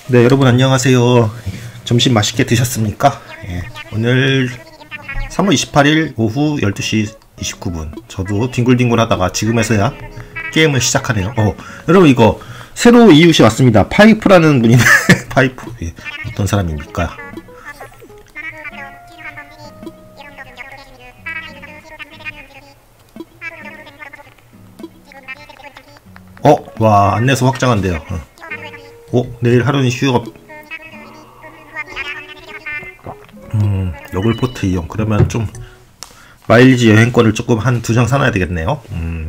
네, 여러분 안녕하세요. 점심 맛있게 드셨습니까? 예, 오늘 3월 28일 오후 12시 29분. 저도 뒹굴뒹굴 하다가 지금에서야 게임을 시작하네요. 여러분 이거 새로 이웃이 왔습니다. 파이프라는 분인데 파이프. 예, 어떤 사람입니까? 와, 안내서 확장한대요. 내일 하루는 휴업. 요글포트 이용. 그러면 좀 마일리지 여행권을 조금 한 2장 사놔야 되겠네요.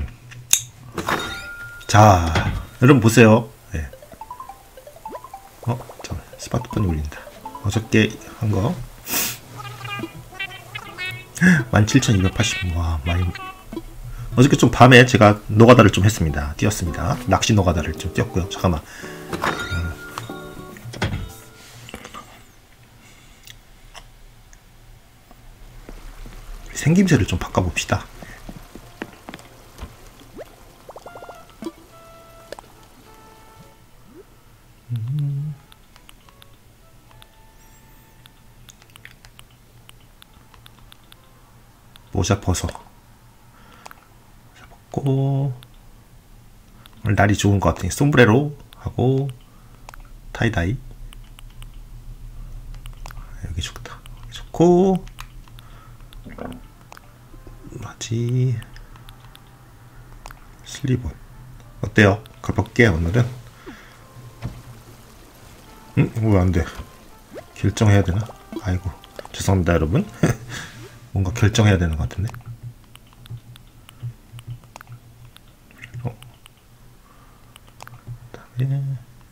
자, 여러분 보세요. 네. 스마트폰이 울린다. 어저께 한 거 17,280. 와, 많이. 어저께 좀 밤에 제가 노가다를 좀 했습니다. 뛰었습니다. 낚시 노가다를 좀 뛰었고요. 잠깐만. 생김새를 좀 바꿔봅시다. 모자 벗어. 벗고. 오늘 날이 좋은 것 같으니 솜브레로 하고 타이다이. 여기 좋다. 여기 좋고. 바지 슬리본 어때요? 가볍게 오늘은. 왜 안돼? 결정해야 되나? 아이고 죄송합니다 여러분. 뭔가 결정해야 되는 것 같은데. 그다음에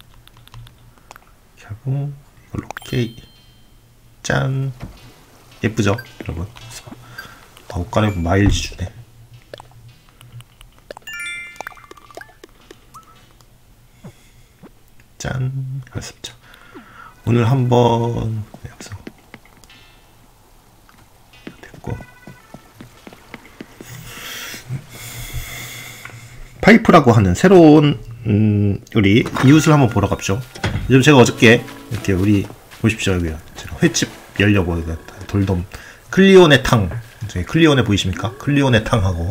이렇게 하고 이걸로 오케이. 짠. 예쁘죠 여러분? 옷가래 마일리지 주네. 짠. 그렇습니다. 오늘 한번 여기서 됐고, 파이프라고 하는 새로운 우리 이웃을 한번 보러 갑시다. 요즘 제가 어저께 이렇게 우리 보십시오. 여기 제가 횟집 열려고 돌돔 클리오네 탕. 클리오네 보이십니까? 클리오네 탕하고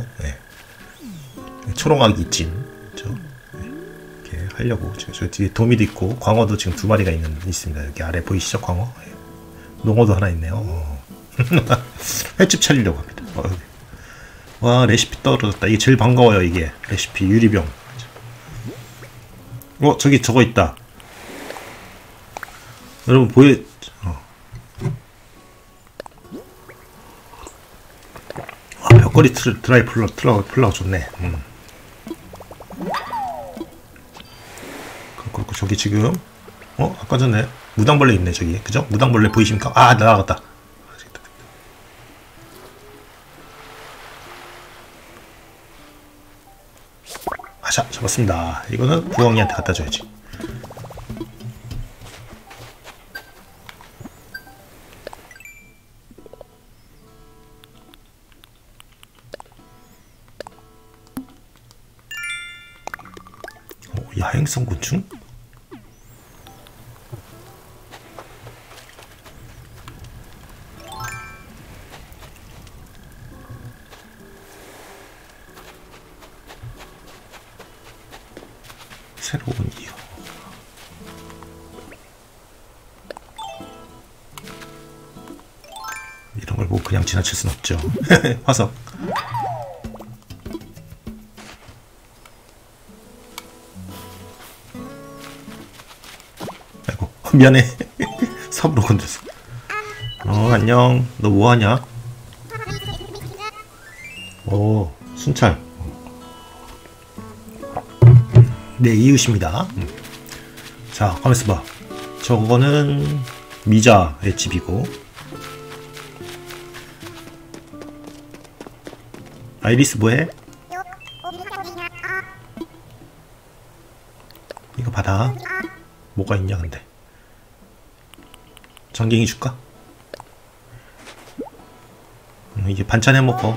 초롱아기 찜 이렇게 하려고. 저 뒤에 도미도 있고 광어도 지금 2마리가 있습니다. 여기 아래 보이시죠? 광어. 농어도 하나 있네요. 횟집 차리려고 합니다. 와, 레시피 떨어졌다. 이게 제일 반가워요. 이게 레시피 유리병. 저기 저거 있다. 여러분 벽걸이 드라이 플라워 좋네. 그렇고 저기 지금 아까 전에 무당벌레 있네. 저기 그죠? 무당벌레 보이십니까? 아, 날아갔다. 아샤, 잡았습니다. 이거는 부엉이한테 갖다 줘야지. 야행성 곤충? 새로운 이유. 이런 걸 뭐 그냥 지나칠 순 없죠. 화석. 미안해. 삽으로 건드렸어. 안녕. 너 뭐하냐? 순찰. 네, 이웃입니다. 자, 가만있어 봐. 저거는 미자의 집이고, 아이리스 뭐해? 이거 받아. 뭐가 있냐 근데. 전갱이 줄까? 이제 반찬 해 먹어.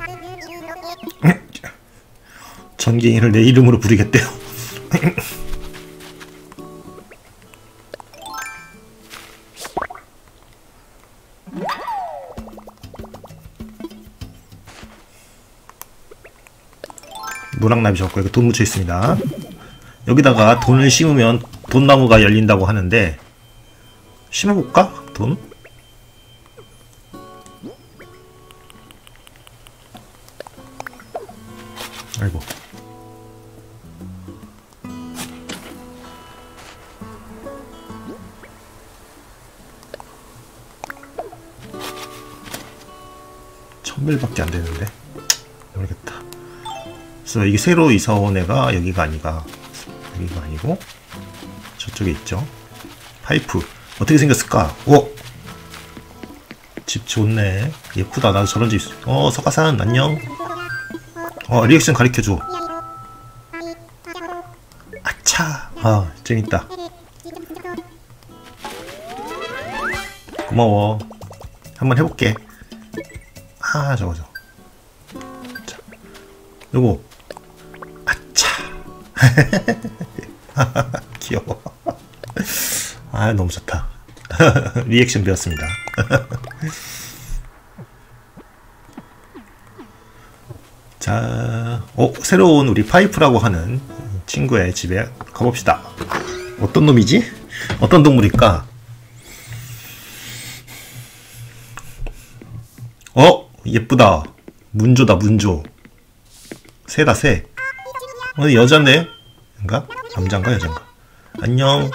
전갱이를 내 이름으로 부르겠대요. 노랑나비 적고 이거 돈 묻혀 있습니다. 여기다가 돈을 심으면 돈나무가 열린다고 하는데 심어볼까? 돈? 아이고. $1000밖에 안 되는데 모르겠다. 그래서 이게 새로 이사 온 애가 여기가 아니고 저쪽에 있죠. 파이프 어떻게 생겼을까? 오! 집 좋네. 예쁘다. 나도 저런 집. 석가산 안녕. 리액션 가르쳐줘. 아차. 재밌다. 고마워. 한번 해볼게. 저거. 자, 요거. 아차. 귀여워. 너무 좋다. 리액션 배웠습니다. 자, 새로운 우리 파이프라고 하는 친구의 집에 가봅시다. 어떤 놈이지? 어떤 동물일까? 예쁘다. 문조다, 문조. 새다, 새. 여잔데? 인가? 남잔가, 여잔가? 안녕.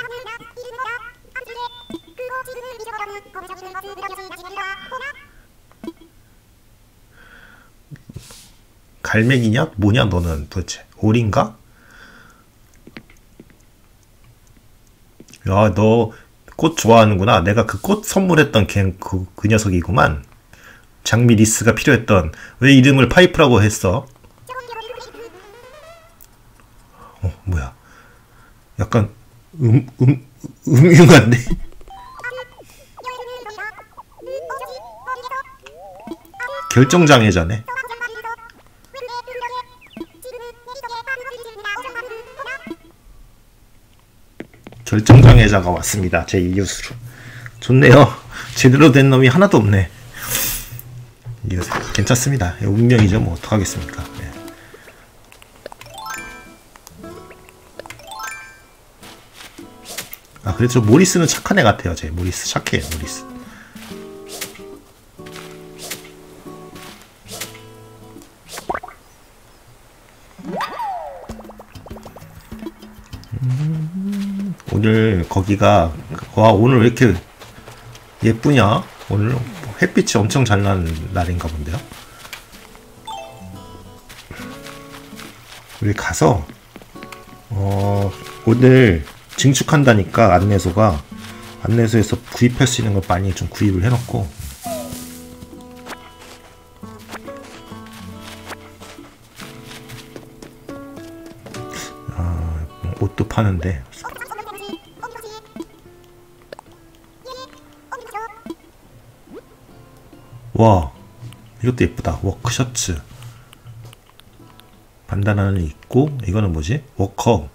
갈매기냐? 뭐냐, 너는 도대체? 오리인가? 야, 너 꽃 좋아하는구나. 내가 그 꽃 선물했던 그 녀석이구만. 장미 리스가 필요했던. 왜 이름을 파이프라고 했어? 뭐야. 약간 음흉한데? 결정장애자네. 결정장애자가 왔습니다. 제 이웃으로. 좋네요. 제대로 된 놈이 하나도 없네. 괜찮습니다. 운명이죠. 뭐 어떡하겠습니까. 네. 그래도 모리스는 착한 애 같아요. 제 모리스 착해요. 모리스. 오늘 거기가 오늘 왜 이렇게 예쁘냐? 오늘 햇빛이 엄청 잘 나는 날인가 본데요. 우리 가서 오늘 증축한다니까 안내소에서 구입할 수 있는 거 많이 좀 구입을 해놓고 옷도 파는데 와 이것도 예쁘다. 워크 셔츠 반다나는 있고 이거는 뭐지? 워커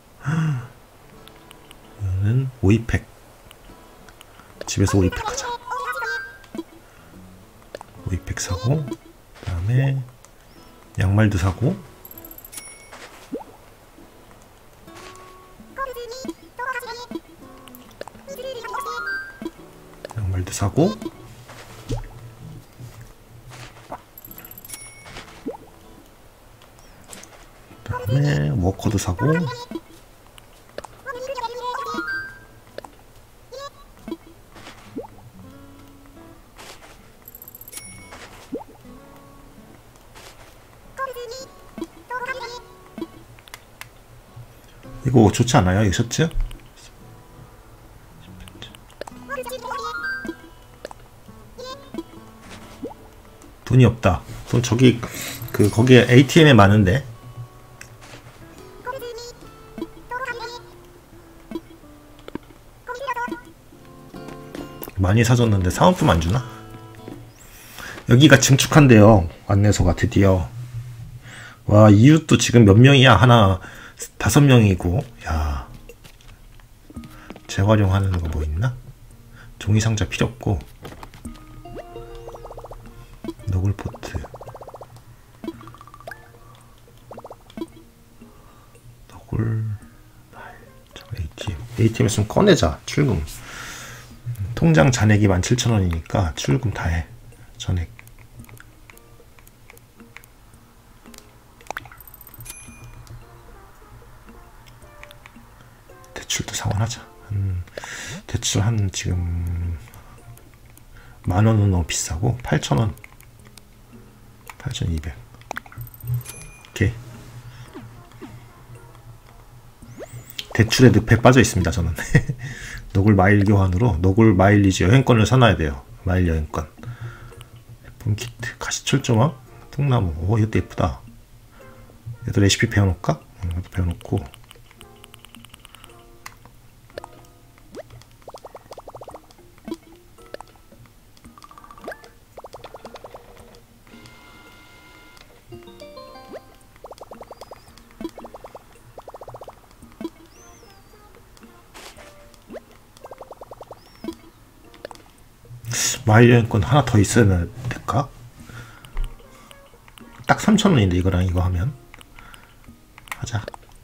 이거는 오이팩 집에서 오이팩 하자. 오이팩 사고 그 다음에 양말도 사고 양말도 사고 그 다음에 워커도 사고 이거 좋지 않아요? 이 셔츠? 돈이 없다. 돈 저기 거기에 ATM에 많은데 많이 사줬는데 사은품 안 주나? 여기가 증축한대요. 안내소가 드디어. 와, 이웃도 지금 몇 명이야? 하나 5명이고. 야, 재활용하는 거 뭐 있나? 종이상자 필요 없고. 노글포트. ATM 있으면 꺼내자. 출금. 통장 잔액이 17,000원이니까 출금 다 해. 전액. 대출도 상환하자. 대출 한 지금 10,000원은 너무 비싸고 8,000원. 8,200. 오케이. 대출에 늪에 빠져 있습니다. 저는. 노글 마일 교환으로 노글 마일리지 여행권을 사놔야 돼요. 마일 여행권. 예쁜 키트, 가시철조망, 통나무. 오, 이것도 예쁘다. 얘도 레시피 배워놓을까? 이것도 배워놓고. 마일 여행권 하나 더 있어야 될까? 딱 3,000원인데 이거랑 이거 하면 하자.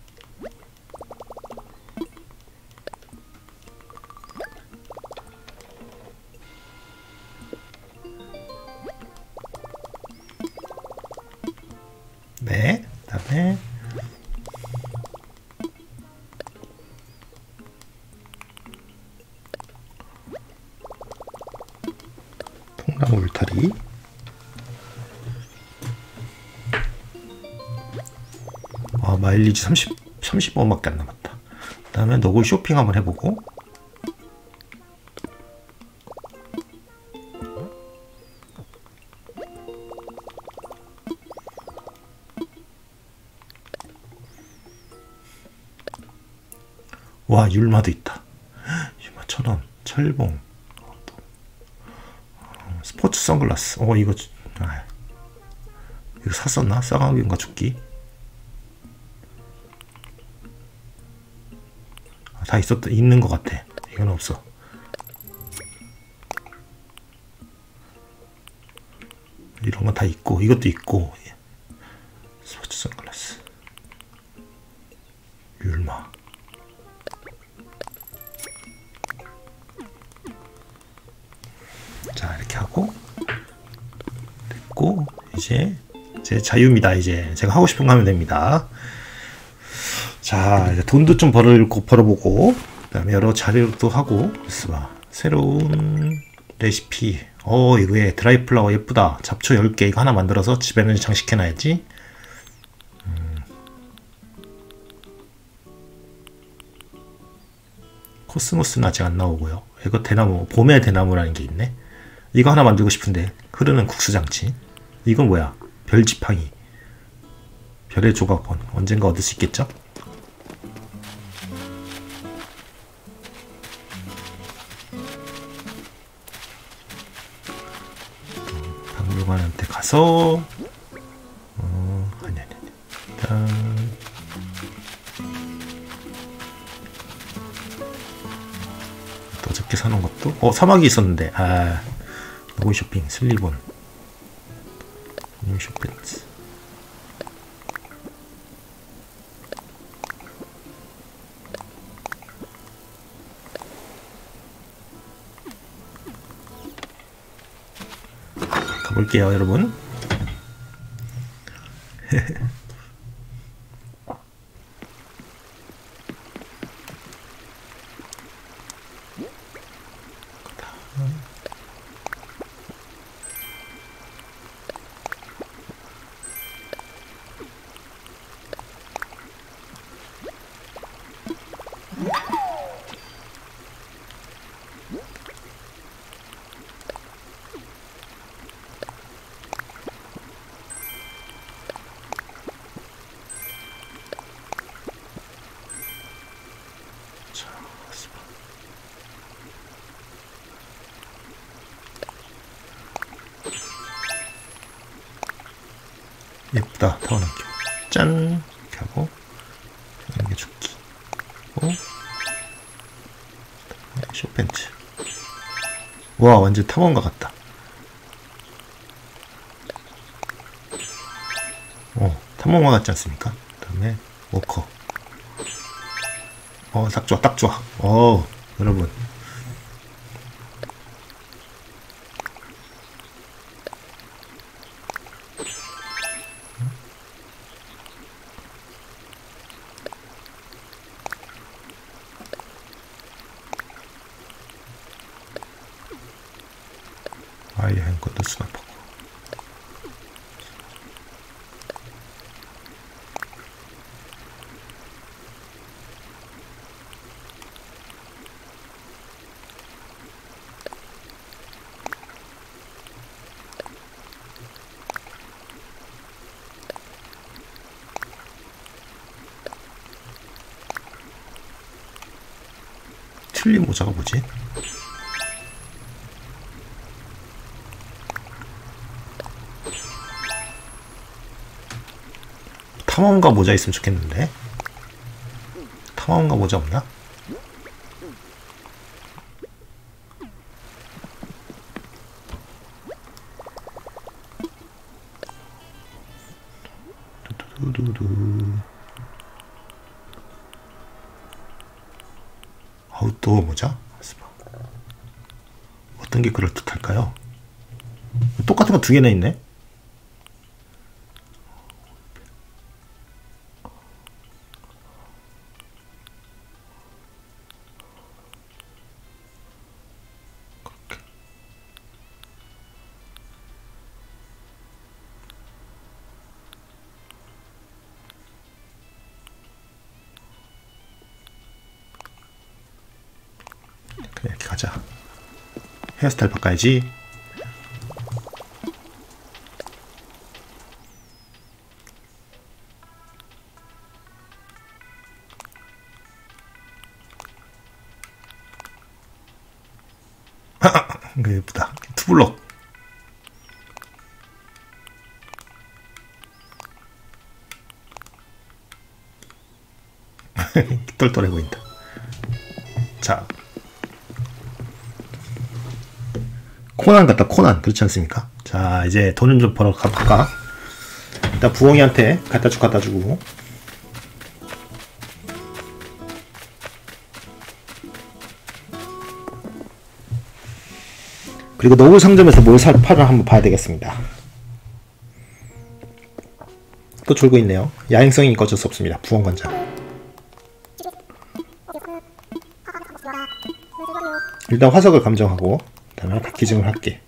네, 그다음에 통나무 울타리. 아, 마일리지 30원밖에 안 남았다. 그 다음에 노글 쇼핑 한번 해보고. 와, 율마도 있다. 율마 1,000원. 철봉. 스포츠 선글라스. 이거 이거 샀었나? 쌍화균과 죽기. 다 있는 것 같아. 이건 없어. 이런 건 다 있고, 이것도 있고. 스포츠 선글라스. 율마. 자, 이렇게 하고 됐고, 이제 제 자유입니다. 이제 제가 하고 싶은 거 하면 됩니다. 자, 이제 돈도 좀 벌어보고, 그 다음에 여러 자료도 하고. 그래서 봐, 새로운 레시피. 이거에 드라이 플라워 예쁘다. 잡초 10개 이거 하나 만들어서 집에는 장식해놔야지. 코스모스는 아직 안 나오고요. 이거 대나무, 봄의 대나무라는 게 있네. 이거 하나 만들고 싶은데. 흐르는 국수장치. 이건 뭐야? 별지팡이. 별의 조각본. 언젠가 얻을 수 있겠죠? 박물관한테 가서 아니 일단 또 어저께 사놓은 것도 사막이 있었는데 노글 쇼핑 슬리본 뉴 쇼핑스 가볼게요, 여러분. 예쁘다. 타원한교. 짠! 이렇게 하고, 이게 죽기. 쇼펜츠. 와, 완전 탐험가 같다. 탐험가 같지 않습니까? 그 다음에, 워커. 딱 좋아, 딱 좋아. 여러분. 아예 한 것도 수납하고. 틀린 모자가 뭐지? 탐험가 모자 있으면 좋겠는데. 탐험가 모자 없나? 두두두두. 아웃도어 모자? 어떤 게 그럴듯할까요? 똑같은 거 두 개나 있네? 그냥 이렇게 가자. 헤어스타일 바꿔야지. 이거 예쁘다. 투블럭. 똘똘해 보인다. 자, 코난 같다. 코난. 그렇지 않습니까? 자, 이제 돈은 좀 벌어 가볼까? 일단 부엉이한테 갖다 주고. 그리고 노블 상점에서 뭘 팔아 한번 봐야 되겠습니다. 또 졸고 있네요. 야행성이니까 어쩔 수 없습니다. 부엉관장. 일단 화석을 감정하고 그다음에 기증을 할게.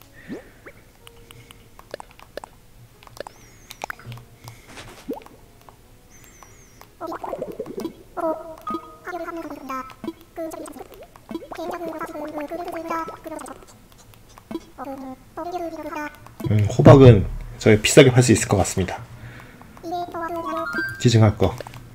호박은 저희 비싸게 팔 수 있을 것 같습니다. 기증할 거.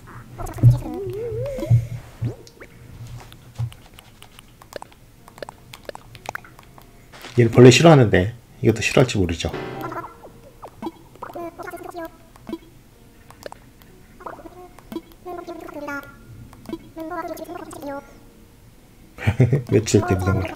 얘는 벌레 싫어하는데 이것도 싫어할지 모르죠. 며칠 때 무덤을.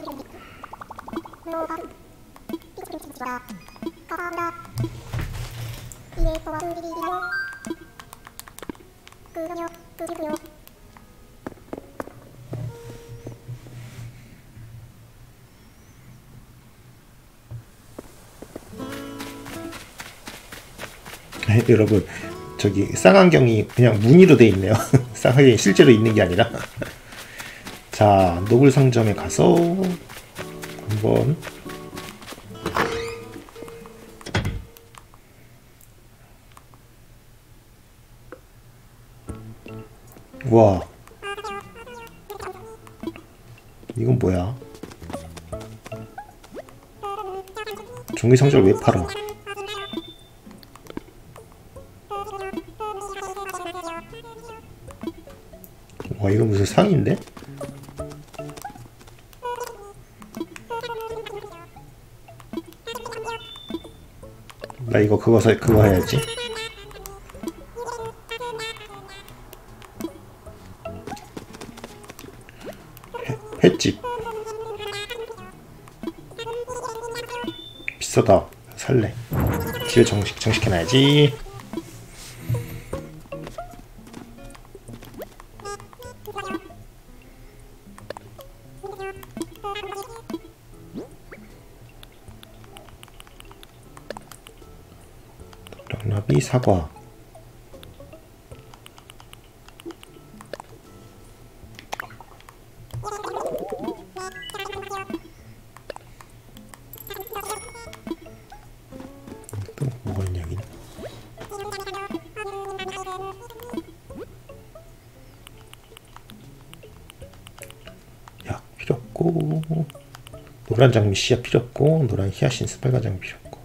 여러분, 저기 쌍안경이 그냥 무늬로 돼 있네요. 쌍안경이 실제로 있는 게 아니라. 자, 노블 상점에 가서 한번 와, 이건 뭐야? 종이 상자를 왜 팔아? 와, 이거 무슨 상인데? 나 이거 그거 해야지. 비싸다. 살래. 집에 정식해놔야지. 랑나비 사과. 또 뭐가 있냐 여기. 약 필요 없고, 노란 장미 씨앗 필요 없고, 노란 히아신스 빨간 장미 필요 없고.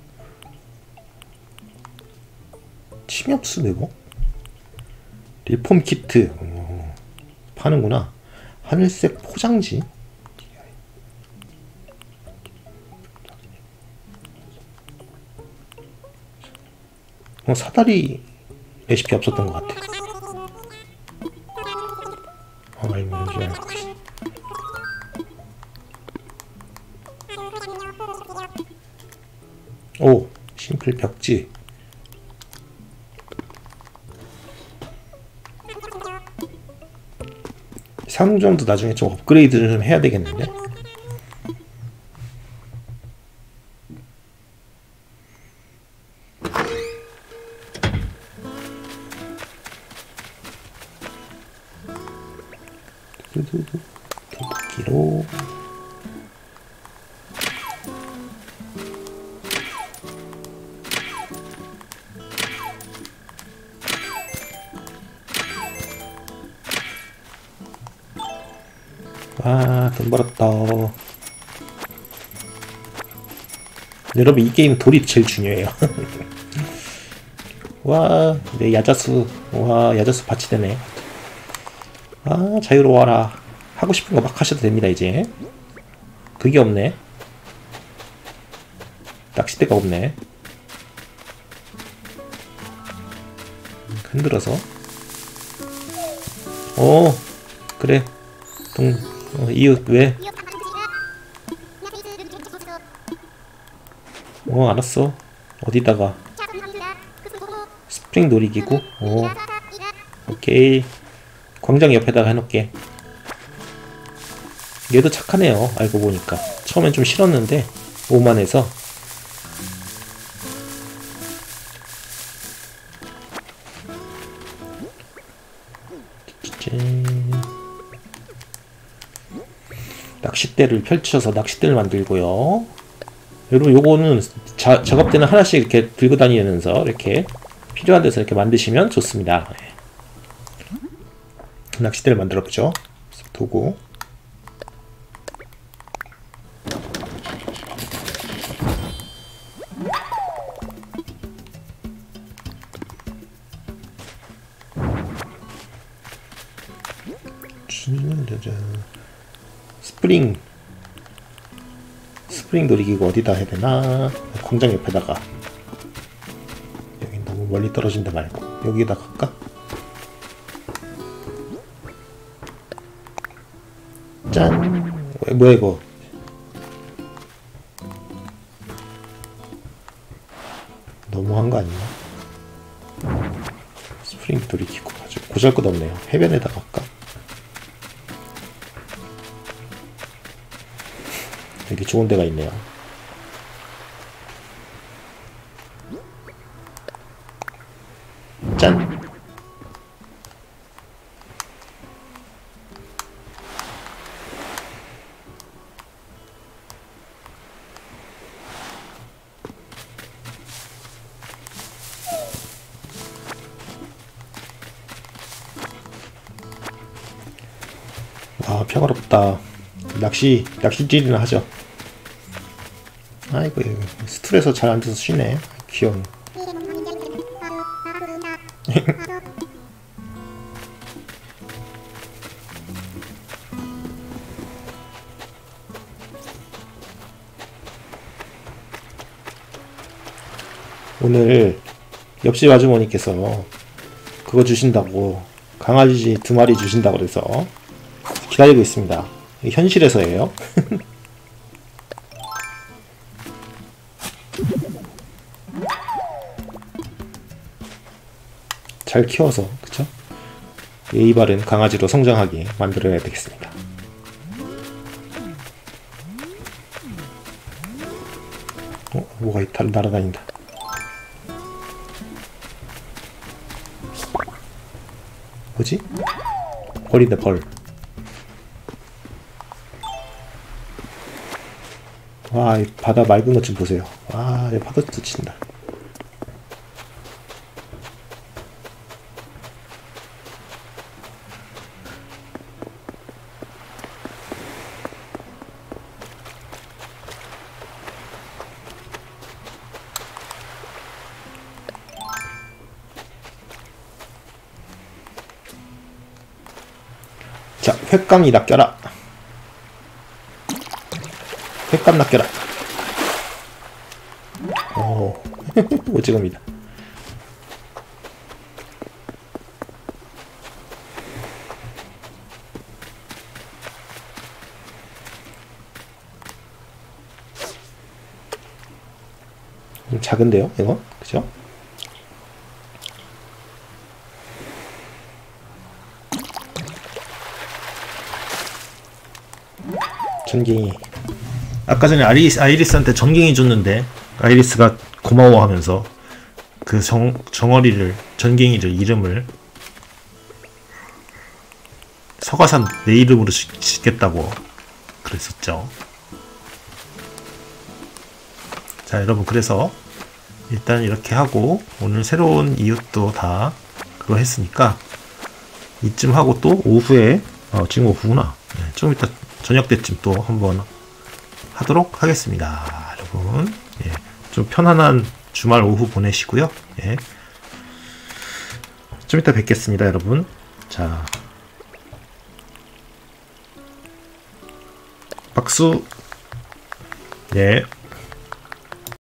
침엽수 내고 리폼 키트. 파는구나. 하늘색 포장지. 사다리 레시피 없었던 것 같아. 오, 심플 벽지. 상점도 나중에 좀 업그레이드를 좀 해야 되겠는데? 도끼로 와, 돈 벌었다. 여러분, 이 게임 돌이 제일 중요해요. 와, 내 야자수. 와, 야자수 받치되네. 아, 자유로워라. 하고 싶은 거 막 하셔도 됩니다, 이제. 그게 없네. 낚싯대가 없네. 흔들어서. 그래. 이웃, 왜? 알았어. 어디다가? 스프링 놀이기구? 오케이. 광장 옆에다가 해놓을게. 얘도 착하네요, 알고 보니까. 처음엔 좀 싫었는데 오만해서. 낚싯대를 펼쳐서 낚싯대를 만들고요. 여러분, 요거는 작업 때는 하나씩 이렇게 들고 다니면서 이렇게 필요한 데서 이렇게 만드시면 좋습니다. 낚싯대를 만들어 보죠. 도구. 스프링 놀이기구 어디다 해야 되나? 공장 옆에다가. 여기 너무 멀리 떨어진 데 말고 여기다 갈까? 짠! 뭐야 이거? 너무한 거 아니야? 스프링 놀이기구 아주 보잘것없네요. 해변에다 갈까? 여기 좋은 데가 있네요. 짠! 아, 평화롭다. 낚시질이나 하죠. 아이고, 스툴에서 잘 앉아서 쉬네. 귀여운. 오늘 옆집 아주머니께서 그거 주신다고, 강아지 2마리 주신다고 그래서 기다리고 있습니다. 현실에서예요. 잘 키워서, 그쵸? 예의 바른 강아지로 성장하게 만들어야 되겠습니다. 뭐가 날아다닌다. 뭐지? 벌이다, 벌. 와, 이 바다 맑은 것 좀 보세요. 와, 이 파도 친다. 자, 횟감이 낚여라. 횟감 낚여라. 오, 오징어입니다. 좀 작은데요, 이거? 그죠? 전갱이. 아까 전에 아이리스한테 전갱이 줬는데 아이리스가 고마워하면서 그 정어리를, 전갱이를 이름을 서가산 내 이름으로 짓겠다고 그랬었죠. 자, 여러분, 그래서 일단 이렇게 하고 오늘 새로운 이웃도 다 그거 했으니까 이쯤 하고 또 오후에 지금 오후구나. 네, 좀 이따 저녁 때쯤 또 한번 하도록 하겠습니다. 여러분, 예, 좀 편안한 주말 오후 보내시고요. 예, 좀 이따 뵙겠습니다, 여러분. 자, 박수. 예.